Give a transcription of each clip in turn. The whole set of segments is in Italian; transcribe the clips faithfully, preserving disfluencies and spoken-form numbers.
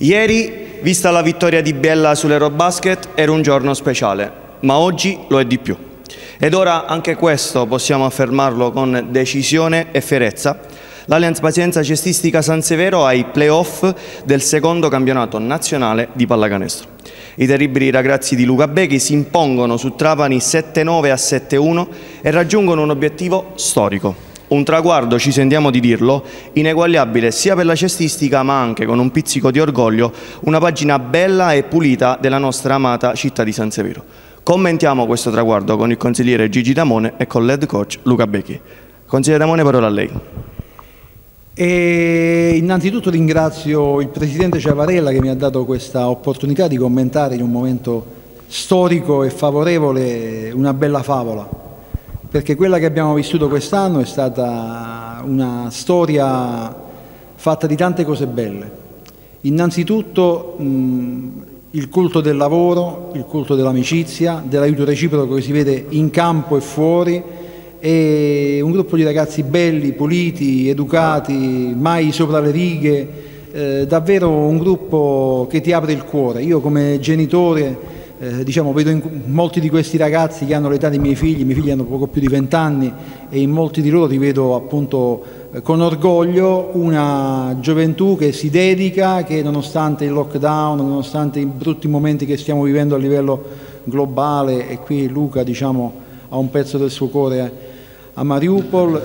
Ieri, vista la vittoria di Biella sull'Eurobasket, era un giorno speciale, ma oggi lo è di più. Ed ora anche questo possiamo affermarlo con decisione e fierezza. L'Allianz Pazienza Cestistica San Severo ai play-off del secondo campionato nazionale di pallacanestro. I terribili ragazzi di Luca Becchi si impongono su Trapani sette nove a sette uno e raggiungono un obiettivo storico. Un traguardo, ci sentiamo di dirlo, ineguagliabile sia per la cestistica ma anche, con un pizzico di orgoglio, una pagina bella e pulita della nostra amata città di San Severo. Commentiamo questo traguardo con il consigliere Gigi Damone e con l'head coach Luca Becchi. Consigliere Damone, parola a lei. E innanzitutto ringrazio il Presidente Ciavarella che mi ha dato questa opportunità di commentare in un momento storico e favorevole una bella favola. Perché quella che abbiamo vissuto quest'anno è stata una storia fatta di tante cose belle. Innanzitutto mh, il culto del lavoro, il culto dell'amicizia, dell'aiuto reciproco che si vede in campo e fuori, e un gruppo di ragazzi belli, puliti, educati, mai sopra le righe, eh, davvero un gruppo che ti apre il cuore. Io come genitore Eh, diciamo, vedo in molti di questi ragazzi che hanno l'età dei miei figli, i miei figli hanno poco più di vent'anni e in molti di loro rivedo appunto eh, con orgoglio una gioventù che si dedica, che nonostante il lockdown, nonostante i brutti momenti che stiamo vivendo a livello globale, e qui Luca diciamo ha un pezzo del suo cuore a Mariupol,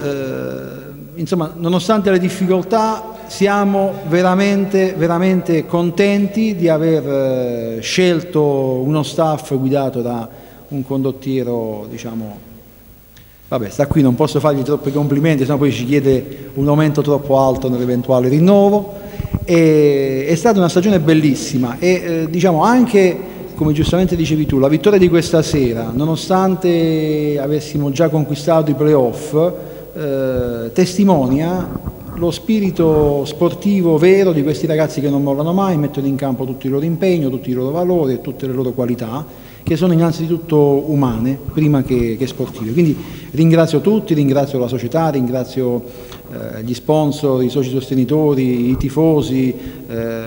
eh, insomma nonostante le difficoltà siamo veramente, veramente contenti di aver eh, scelto uno staff guidato da un condottiero, diciamo, vabbè, sta qui, non posso fargli troppi complimenti, sennò poi ci chiede un aumento troppo alto nell'eventuale rinnovo. E, è stata una stagione bellissima e eh, diciamo anche, come giustamente dicevi tu, la vittoria di questa sera, nonostante avessimo già conquistato i playoff, eh, testimonia lo spirito sportivo vero di questi ragazzi che non mollano mai, mettono in campo tutto il loro impegno, tutti i loro valori e tutte le loro qualità, che sono innanzitutto umane prima che, che sportive. Quindi ringrazio tutti, ringrazio la società, ringrazio eh, gli sponsor, i soci sostenitori, i tifosi, eh,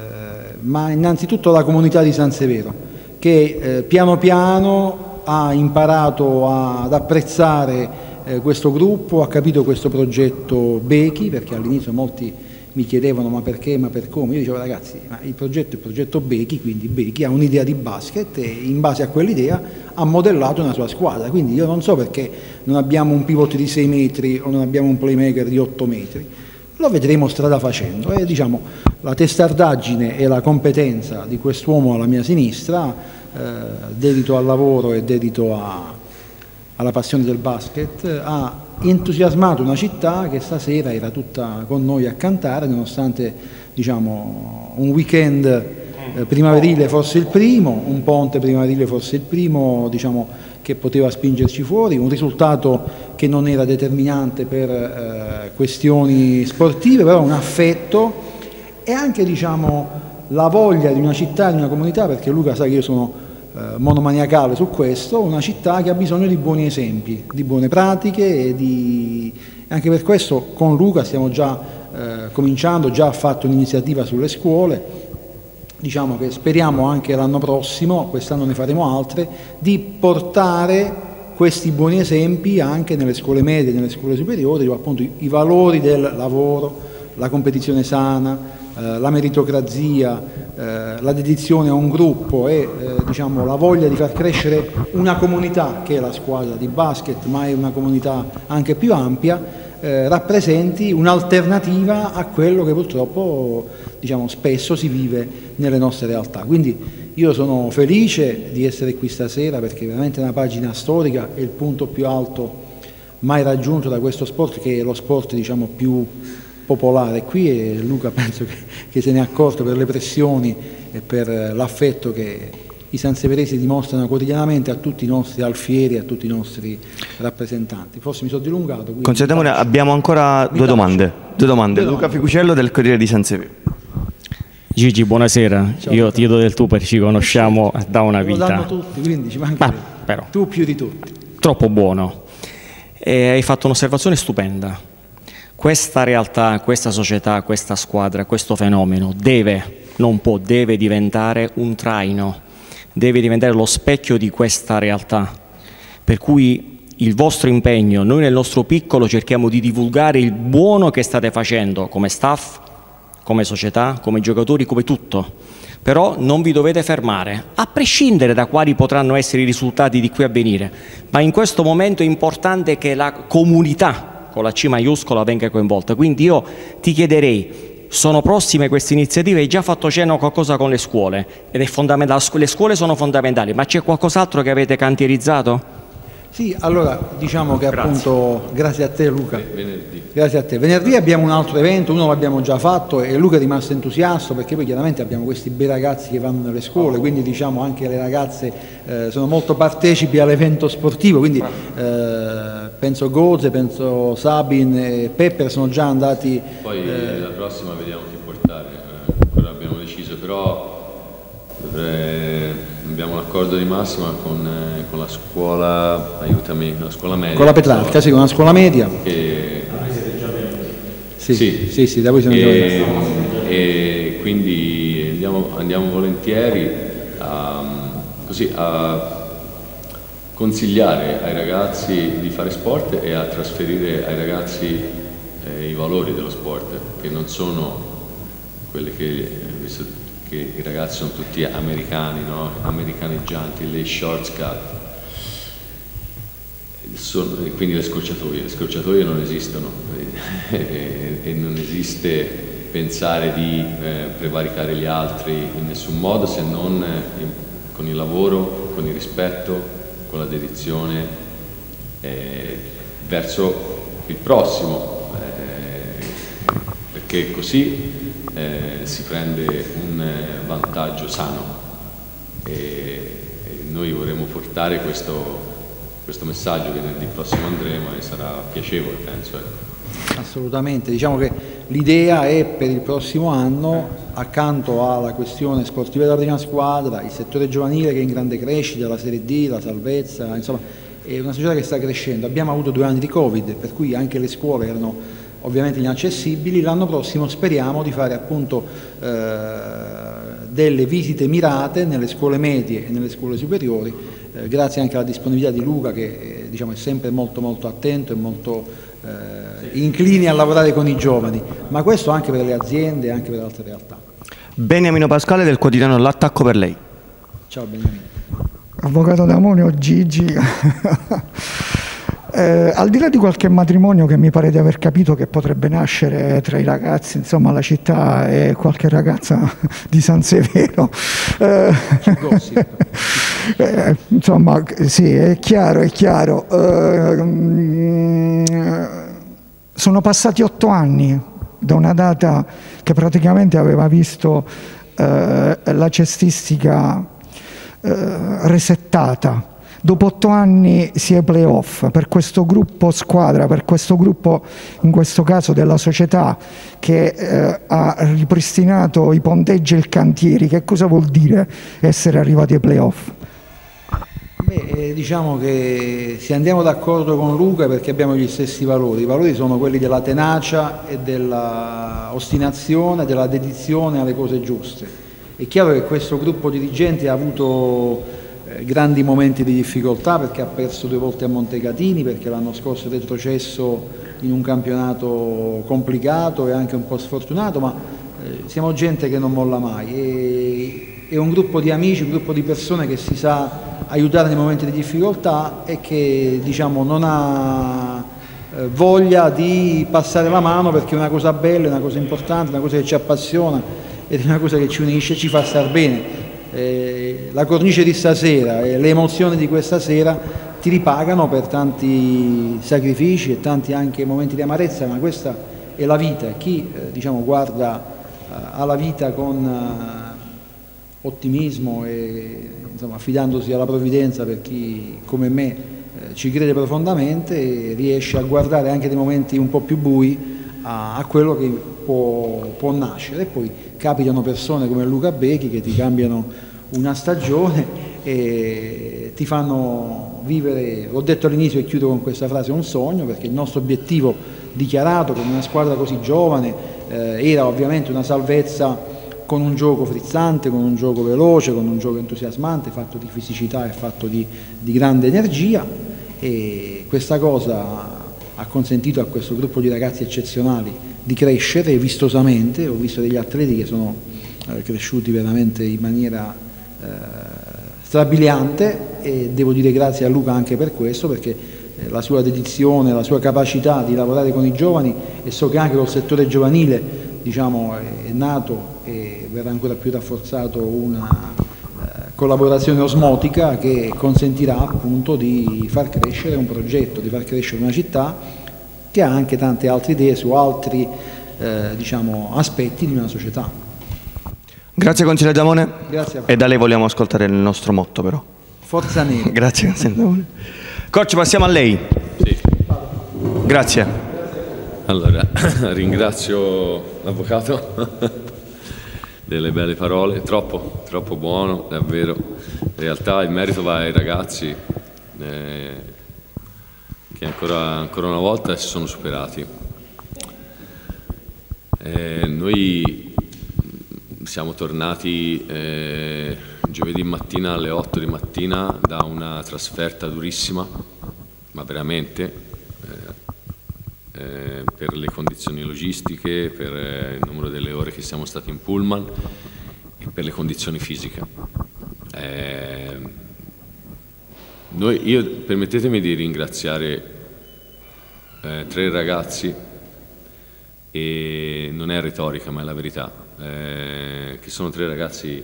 ma innanzitutto la comunità di San Severo, che eh, piano piano ha imparato a, ad apprezzare Eh, questo gruppo, ha capito questo progetto Becchi, perché all'inizio molti mi chiedevano ma perché, ma per come. Io dicevo ragazzi, ma il progetto è il progetto Becchi, quindi Becchi ha un'idea di basket e in base a quell'idea ha modellato una sua squadra, quindi io non so perché non abbiamo un pivot di sei metri o non abbiamo un playmaker di otto metri, lo vedremo strada facendo. E diciamo la testardaggine e la competenza di quest'uomo alla mia sinistra, eh, dedito al lavoro e dedito a alla passione del basket, ha entusiasmato una città che stasera era tutta con noi a cantare, nonostante diciamo, un weekend eh, primaverile fosse il primo, un ponte primaverile fosse il primo diciamo, che poteva spingerci fuori, un risultato che non era determinante per eh, questioni sportive, però un affetto e anche diciamo, la voglia di una città, di una comunità, perché Luca sa che io sono Eh, monomaniacale su questo, una città che ha bisogno di buoni esempi, di buone pratiche e di... anche per questo con Luca stiamo già eh, cominciando, già fatto un'iniziativa sulle scuole, diciamo che speriamo anche l'anno prossimo, quest'anno ne faremo altre, di portare questi buoni esempi anche nelle scuole medie, nelle scuole superiori, appunto i, i valori del lavoro, la competizione sana, la meritocrazia, eh, la dedizione a un gruppo e eh, diciamo, la voglia di far crescere una comunità che è la squadra di basket, ma è una comunità anche più ampia, eh, rappresenti un'alternativa a quello che purtroppo diciamo, spesso si vive nelle nostre realtà. Quindi io sono felice di essere qui stasera perché veramente è una pagina storica, è il punto più alto mai raggiunto da questo sport, che è lo sport diciamo, più popolare qui, e Luca penso che, che se ne è accorto per le pressioni e per l'affetto che i sanseveresi dimostrano quotidianamente a tutti i nostri alfieri, a tutti i nostri rappresentanti. Forse mi sono dilungato. Consigliere, abbiamo ancora due domande. Due domande. Due Luca Ficucello del Corriere di San Severo. Gigi, buonasera. Ciao, io ti chiedo del tu perché ci conosciamo da una vita. Lo danno tutti, quindi ci manca però, tu più di tutti. Troppo buono. E hai fatto un'osservazione stupenda. Questa realtà, questa società, questa squadra, questo fenomeno deve non può, deve diventare un traino, deve diventare lo specchio di questa realtà. Per cui il vostro impegno, noi nel nostro piccolo cerchiamo di divulgare il buono che state facendo come staff, come società, come giocatori, come tutto. Però non vi dovete fermare, a prescindere da quali potranno essere i risultati di qui a venire. Ma in questo momento è importante che la comunità, con la C maiuscola, venga coinvolta. Quindi io ti chiederei, sono prossime queste iniziative, hai già fatto cenno a qualcosa con le scuole, ed è fondamentale, le scuole sono fondamentali, ma c'è qualcos'altro che avete cantierizzato? Sì, allora diciamo che Grazie. appunto, grazie a te Luca, Venerdì. grazie a te. Venerdì abbiamo un altro evento, uno l'abbiamo già fatto e Luca è rimasto entusiasta perché poi chiaramente abbiamo questi bei ragazzi che vanno nelle scuole, quindi diciamo anche le ragazze eh, sono molto partecipi all'evento sportivo, quindi eh, penso Goze, penso Sabin e Pepper sono già andati. Poi eh, la prossima vediamo chi portare, eh, ancora abbiamo deciso, però dovrei... abbiamo un accordo di massima con, eh, con la scuola, aiutami, la scuola media. Con la Petrarca, sì, con una scuola media. E, Sì, sì, sì, sì, da voi siamo e, già e quindi andiamo, andiamo volentieri a, così, a consigliare ai ragazzi di fare sport e a trasferire ai ragazzi eh, i valori dello sport, che non sono quelle che, visto che i ragazzi sono tutti americani, no? Americaneggianti, le shortcut, sono, quindi le scorciatoie, le scorciatoie non esistono e, e non esiste pensare di eh, prevaricare gli altri in nessun modo se non in, con il lavoro, con il rispetto, con la dedizione eh, verso il prossimo, eh, perché così Eh, si prende un eh, vantaggio sano e, e noi vorremmo portare questo, questo messaggio che venerdì prossimo andremo e sarà piacevole, penso. Eh. Assolutamente, diciamo che l'idea è per il prossimo anno, accanto alla questione sportiva della prima squadra, il settore giovanile che è in grande crescita, la Serie D, la salvezza, insomma è una società che sta crescendo. Abbiamo avuto due anni di Covid, per cui anche le scuole erano ovviamente inaccessibili. L'anno prossimo speriamo di fare appunto eh, delle visite mirate nelle scuole medie e nelle scuole superiori, eh, grazie anche alla disponibilità di Luca che eh, diciamo, è sempre molto molto attento e molto eh, incline a lavorare con i giovani, ma questo anche per le aziende e anche per altre realtà. Beniamino Pascale del quotidiano L'Attacco per lei. Ciao Beniamino. Avvocato D'Amonio, Gigi. Eh, al di là di qualche matrimonio che mi pare di aver capito che potrebbe nascere tra i ragazzi, insomma la città e qualche ragazza di San Severo, eh, eh, insomma sì, è chiaro, è chiaro. Eh, sono passati otto anni da una data che praticamente aveva visto eh, la cestistica eh, resettata. Dopo otto anni si è playoff per questo gruppo squadra, per questo gruppo, in questo caso della società, che eh, ha ripristinato i ponteggi e il cantieri. Che cosa vuol dire essere arrivati ai playoff? Beh, eh, diciamo che se andiamo d'accordo con Luca perché abbiamo gli stessi valori. I valori sono quelli della tenacia e della ostinazione, della dedizione alle cose giuste. È chiaro che questo gruppo dirigente ha avuto grandi momenti di difficoltà perché ha perso due volte a Montecatini, perché l'anno scorso è retrocesso in un campionato complicato e anche un po' sfortunato, ma eh, siamo gente che non molla mai, e, è un gruppo di amici, un gruppo di persone che si sa aiutare nei momenti di difficoltà e che diciamo non ha eh, voglia di passare la mano perché è una cosa bella, è una cosa importante, una cosa che ci appassiona ed è una cosa che ci unisce e ci fa star bene. Eh, la cornice di stasera e le emozioni di questa sera ti ripagano per tanti sacrifici e tanti anche momenti di amarezza, ma questa è la vita. Chi eh, diciamo, guarda eh, alla vita con eh, ottimismo e insomma, affidandosi alla provvidenza, per chi come me eh, ci crede profondamente, e riesce a guardare anche dei momenti un po' più bui a, a quello che può, può nascere. E poi capitano persone come Luca Becchi che ti cambiano una stagione e ti fanno vivere, l'ho detto all'inizio e chiudo con questa frase, un sogno, perché il nostro obiettivo dichiarato con una squadra così giovane eh, era ovviamente una salvezza con un gioco frizzante, con un gioco veloce, con un gioco entusiasmante, fatto di fisicità e fatto di, di grande energia, e questa cosa ha consentito a questo gruppo di ragazzi eccezionali di crescere vistosamente. Ho visto degli atleti che sono eh, cresciuti veramente in maniera eh, strabiliante, e devo dire grazie a Luca anche per questo, perché eh, la sua dedizione, la sua capacità di lavorare con i giovani, e so che anche col settore giovanile, diciamo, è nato e verrà ancora più rafforzato una collaborazione osmotica che consentirà appunto di far crescere un progetto, di far crescere una città che ha anche tante altre idee su altri eh, diciamo, aspetti di una società. Grazie consigliere Damone. Grazie a voi. E da lei vogliamo ascoltare il nostro motto però. Forza Nera. Grazie consigliere Damone. Coach, passiamo a lei. Sì. Grazie. Allora, ringrazio l'avvocato delle belle parole, troppo, troppo buono, davvero. In realtà il merito va ai ragazzi eh, che ancora, ancora una volta si sono superati. Eh, noi siamo tornati eh, giovedì mattina alle otto di mattina da una trasferta durissima, ma veramente, eh, Eh, per le condizioni logistiche, per eh, il numero delle ore che siamo stati in pullman e per le condizioni fisiche. Eh, noi, io, permettetemi di ringraziare eh, tre ragazzi, e non è retorica ma è la verità, eh, che sono tre ragazzi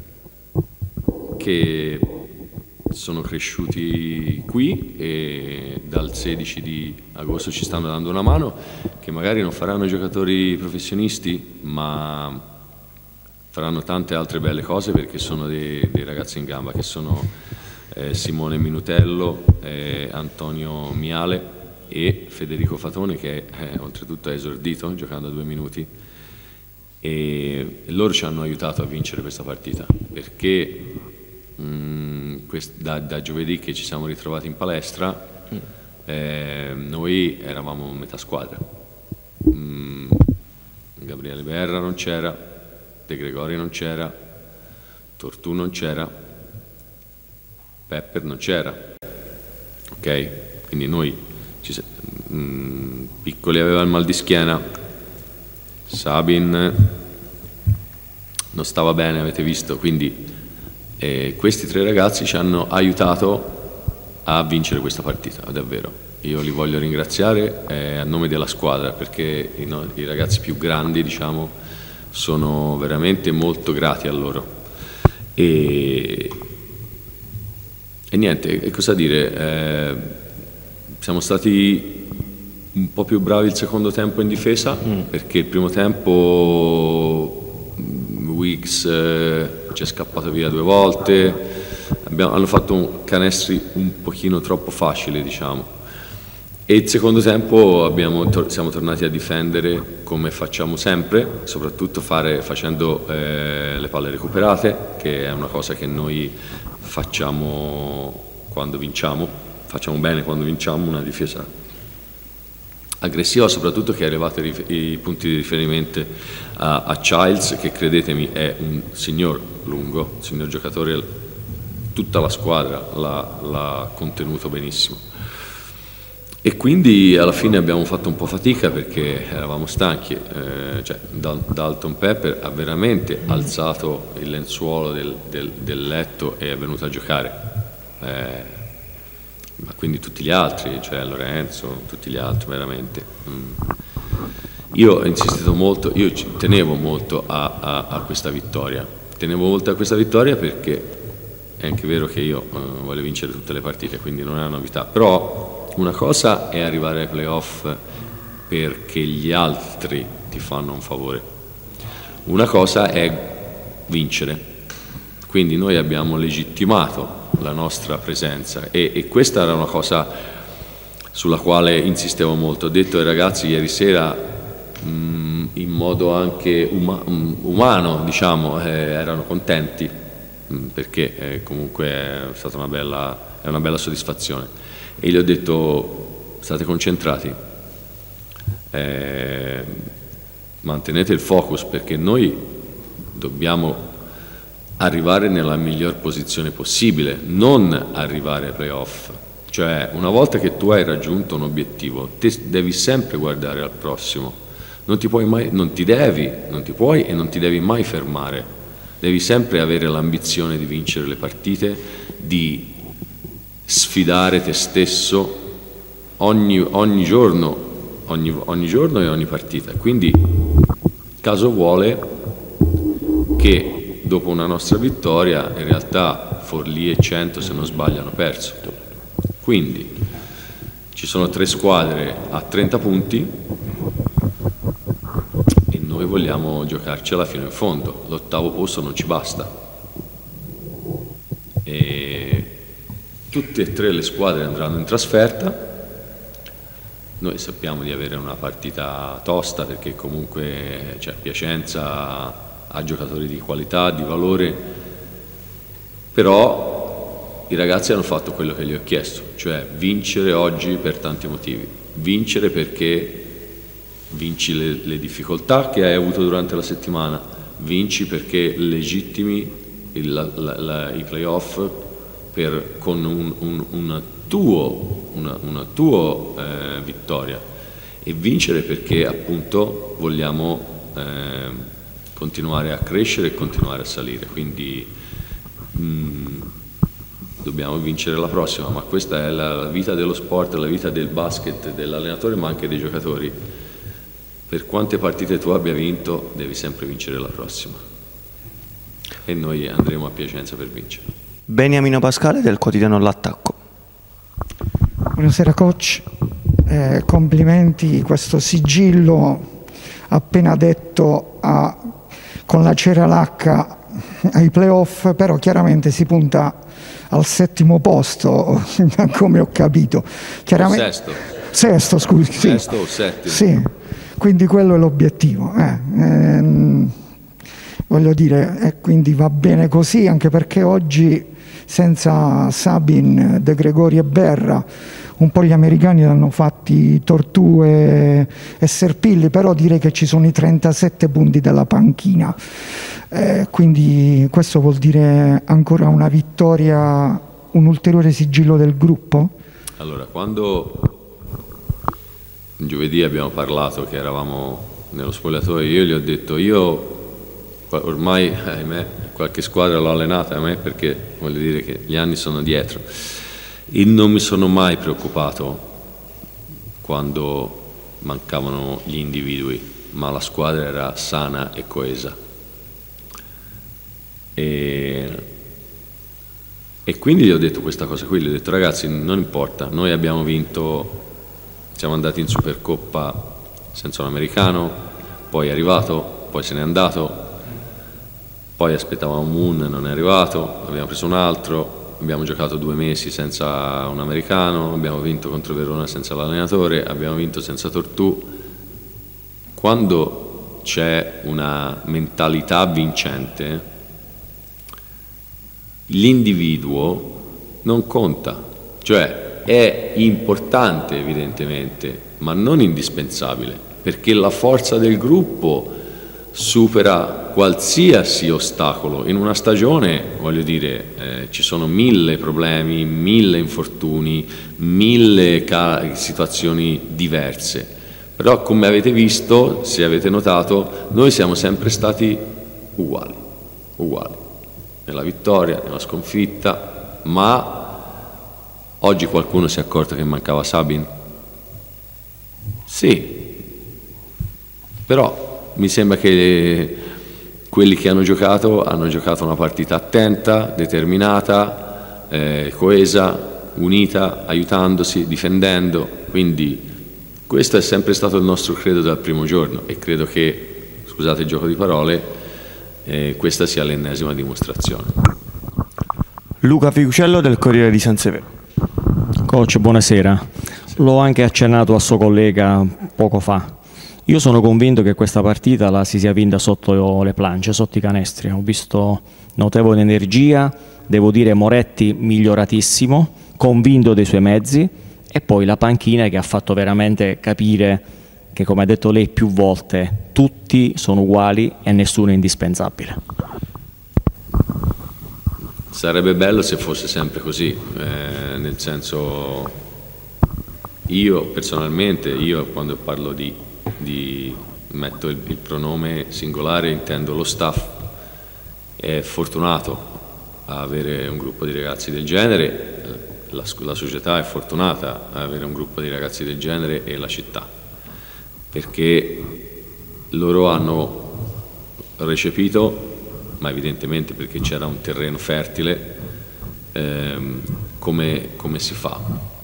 che sono cresciuti qui e dal sedici di agosto ci stanno dando una mano, che magari non faranno giocatori professionisti, ma faranno tante altre belle cose, perché sono dei, dei ragazzi in gamba, che sono eh, Simone Minutello, eh, Antonio Miale e Federico Fatone, che eh, oltretutto è esordito giocando a due minuti, e, e loro ci hanno aiutato a vincere questa partita, perché Mm, quest, da, da giovedì che ci siamo ritrovati in palestra, eh, noi eravamo metà squadra. Mm, Gabriele Berra non c'era, De Gregori non c'era, Tortù non c'era, Pepper non c'era, ok? Quindi noi ci, mm, Piccoli aveva il mal di schiena, Sabin non stava bene, avete visto, quindi E questi tre ragazzi ci hanno aiutato a vincere questa partita, davvero. Io li voglio ringraziare eh, a nome della squadra, perché i, no, i ragazzi più grandi, diciamo, sono veramente molto grati a loro. E, e niente, e cosa dire, eh, siamo stati un po' più bravi il secondo tempo in difesa, mm. perché il primo tempo Wiggs eh, ci è scappato via due volte, abbiamo, hanno fatto un, canestri un pochino troppo facili, diciamo, e il secondo tempo abbiamo, tor siamo tornati a difendere come facciamo sempre, soprattutto fare, facendo eh, le palle recuperate, che è una cosa che noi facciamo quando vinciamo, facciamo bene quando vinciamo, una difesa aggressiva, soprattutto che ha elevato i, i punti di riferimento a, a Childs, che credetemi è un signor lungo, un signor giocatore, tutta la squadra l'ha contenuto benissimo, e quindi alla fine abbiamo fatto un po' fatica perché eravamo stanchi, eh, cioè, Dal Dalton Pepper ha veramente alzato il lenzuolo del, del, del letto e è venuto a giocare. Eh, ma quindi tutti gli altri, cioè Lorenzo, tutti gli altri veramente. Mm. Io ho insistito molto, io ci tenevo molto a, a, a questa vittoria, tenevo molto a questa vittoria perché è anche vero che io uh, voglio vincere tutte le partite, quindi non è una novità, però una cosa è arrivare ai playoff perché gli altri ti fanno un favore, una cosa è vincere, quindi noi abbiamo legittimato la nostra presenza e, e questa era una cosa sulla quale insistevo molto. Ho detto ai ragazzi ieri sera mh, in modo anche uma umano, diciamo, eh, erano contenti mh, perché eh, comunque è stata una bella, è una bella soddisfazione, e gli ho detto state concentrati, eh, mantenete il focus, perché noi dobbiamo arrivare nella miglior posizione possibile, non arrivare ai playoff. Cioè, una volta che tu hai raggiunto un obiettivo, te devi sempre guardare al prossimo, non ti puoi mai, non ti devi, non ti puoi e non ti devi mai fermare, devi sempre avere l'ambizione di vincere le partite, di sfidare te stesso ogni, ogni giorno, ogni, ogni giorno e ogni partita. Quindi, caso vuole che dopo una nostra vittoria, in realtà Forlì e Cento, se non sbaglio, hanno perso. Quindi ci sono tre squadre a trenta punti e noi vogliamo giocarcela fino in fondo. L'ottavo posto non ci basta. E tutte e tre le squadre andranno in trasferta. Noi sappiamo di avere una partita tosta perché comunque, cioè, Piacenza ha giocatori di qualità, di valore, però i ragazzi hanno fatto quello che gli ho chiesto, cioè vincere oggi per tanti motivi. Vincere perché vinci le, le difficoltà che hai avuto durante la settimana, vinci perché legittimi il, la, la, i playoff per, con un, un, un tuo, una, una tua eh, vittoria, e vincere perché appunto vogliamo eh, continuare a crescere e continuare a salire. Quindi mh, dobbiamo vincere la prossima, ma questa è la, la vita dello sport, la vita del basket, dell'allenatore ma anche dei giocatori. Per quante partite tu abbia vinto, devi sempre vincere la prossima, e noi andremo a Piacenza per vincere. Beniamino Pascale del quotidiano L'Attacco. Buonasera coach, eh, complimenti, questo sigillo appena detto a, con la cera lacca ai playoff, però chiaramente si punta al settimo posto, come ho capito. Chiaramente, sesto. Sesto, scusi. Sì. Sesto o settimo. Sì, quindi quello è l'obiettivo. Eh, ehm, voglio dire, e quindi va bene così, anche perché oggi senza Sabin, De Gregori e Berra un po' gli americani l'hanno fatti Tortue e Serpilli, però direi che ci sono i trentasette punti della panchina, eh, quindi questo vuol dire ancora una vittoria, un ulteriore sigillo del gruppo? Allora, quando giovedì abbiamo parlato che eravamo nello spogliatoio, io gli ho detto, io ormai, ahimè, qualche squadra l'ho allenata, a me, perché voglio dire che gli anni sono dietro, e non mi sono mai preoccupato quando mancavano gli individui, ma la squadra era sana e coesa. E, e quindi gli ho detto questa cosa qui, gli ho detto ragazzi, non importa, noi abbiamo vinto, siamo andati in Supercoppa senza un americano, poi è arrivato, poi se n'è andato, poi aspettavamo Moon, non è arrivato, abbiamo preso un altro, abbiamo giocato due mesi senza un americano, abbiamo vinto contro Verona senza l'allenatore, abbiamo vinto senza Tortù. Quando c'è una mentalità vincente, l'individuo non conta, cioè è importante evidentemente, ma non indispensabile, perché la forza del gruppo supera qualsiasi ostacolo. In una stagione, voglio dire, eh, ci sono mille problemi, mille infortuni, mille situazioni diverse, però come avete visto, se avete notato, noi siamo sempre stati uguali, uguali, nella vittoria, nella sconfitta, ma oggi qualcuno si è accorto che mancava Sabin? Sì, però mi sembra che quelli che hanno giocato hanno giocato una partita attenta, determinata, eh, coesa, unita, aiutandosi, difendendo, quindi questo è sempre stato il nostro credo dal primo giorno, e credo che, scusate il gioco di parole, eh, questa sia l'ennesima dimostrazione. Luca Fiucello del Corriere di San Severo. Coach, buonasera. L'ho anche accennato a suo collega poco fa. Io sono convinto che questa partita la si sia vinta sotto le planche, sotto i canestri. Ho visto notevole energia, devo dire Moretti miglioratissimo, convinto dei suoi mezzi, e poi la panchina che ha fatto veramente capire perché come ha detto lei più volte, tutti sono uguali e nessuno è indispensabile. Sarebbe bello se fosse sempre così, eh, nel senso, io personalmente, io quando parlo di, di metto il, il pronome singolare intendo lo staff, è fortunato a avere un gruppo di ragazzi del genere, la, la società è fortunata ad avere un gruppo di ragazzi del genere e la città, perché loro hanno recepito, ma evidentemente perché c'era un terreno fertile, ehm, come, come si fa,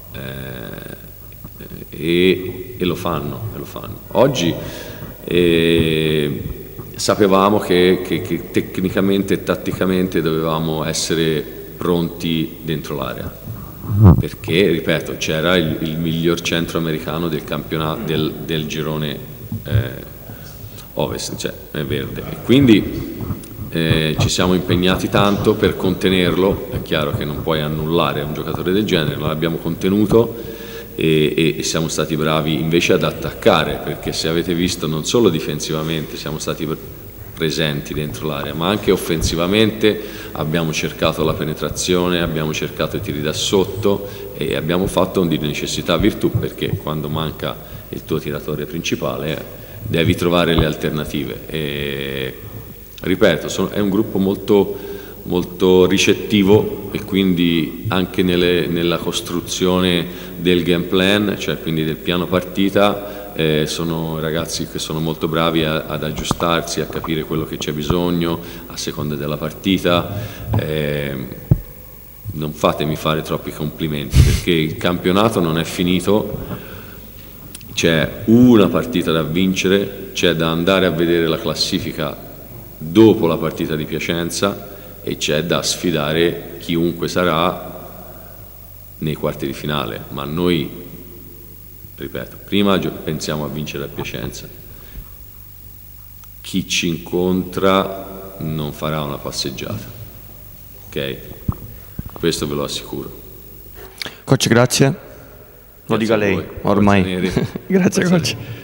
eh, e, e lo fanno, e lo fanno. Oggi eh, sapevamo che, che, che tecnicamente e tatticamente dovevamo essere pronti dentro l'area, perché, ripeto, c'era il, il miglior centro americano del campionato del, del girone eh, ovest, cioè è verde, e quindi eh, ci siamo impegnati tanto per contenerlo. È chiaro che non puoi annullare un giocatore del genere, lo abbiamo contenuto e, e, e siamo stati bravi invece ad attaccare, perché se avete visto non solo difensivamente siamo stati presenti dentro l'area, ma anche offensivamente abbiamo cercato la penetrazione, abbiamo cercato i tiri da sotto e abbiamo fatto un di necessità virtù, perché quando manca il tuo tiratore principale devi trovare le alternative. E, ripeto, sono, è un gruppo molto, molto ricettivo, e quindi anche nelle, nella costruzione del game plan, cioè quindi del piano partita, eh, sono ragazzi che sono molto bravi a, ad aggiustarsi, a capire quello che c'è bisogno a seconda della partita. Eh, non fatemi fare troppi complimenti, perché il campionato non è finito. C'è una partita da vincere, c'è da andare a vedere la classifica dopo la partita di Piacenza e c'è da sfidare chiunque sarà nei quarti di finale, ma noi, ripeto, prima pensiamo a vincere a Piacenza. Chi ci incontra non farà una passeggiata, ok? Questo ve lo assicuro. Coach, grazie. Lo dica lei, ormai. Grazie, coach.